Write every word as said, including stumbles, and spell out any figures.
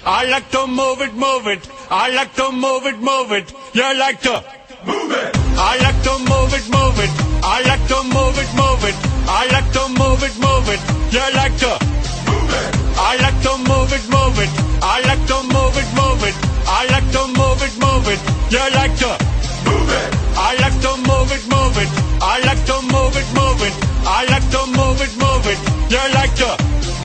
I like to move it, move it. I like to move it, move it. You like to move it. I like to move it, move it. I like to move it, move it. I like to move it, move it. You like to move it. I like to move it, move it. I like to move it, move it. I like to move it, move it. You like to